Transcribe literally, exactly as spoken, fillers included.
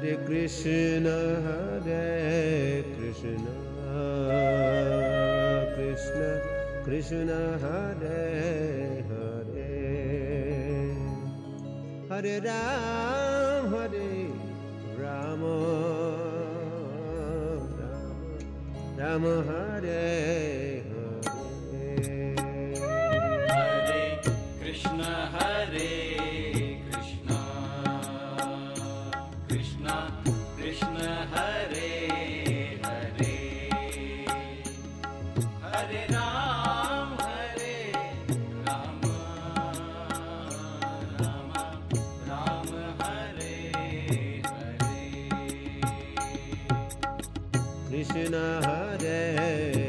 Hare Krishna, Hare Krishna, Krishna Krishna, Hare Hare, Hare Ram, Hare Rama, Rama Hare Hare. Hare Krishna, Hare Krishna, Krishna Krishna, Hare Hare, Hare Ram, Hare Rama, Rama Rama Hare Hare. Krishna Hare